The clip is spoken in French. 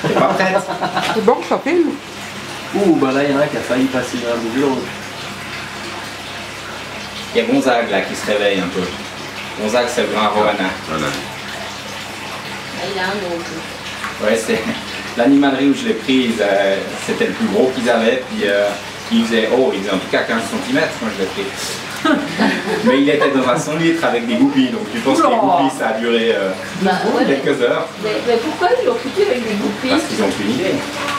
T'es pas prête? C'est bon, ça filme. Ouh, bah là, il y en a qui a failli passer dans la boucle. Il y a Gonzague là qui se réveille un peu. Gonzague, c'est le grand Roana. Voilà. Il a un autre. Ouais, c'est l'animalerie où je l'ai prise, c'était le plus gros qu'ils avaient, puis il faisait en tout cas 15 cm quand je l'ai pris. Mais il était dans un 100 litres avec des goupilles, donc je pense que les goupilles ça a duré Ouais, quelques heures. mais pourquoi ils l'ont foutu avec des goupilles? Parce qu'ils n'ont aucune idée.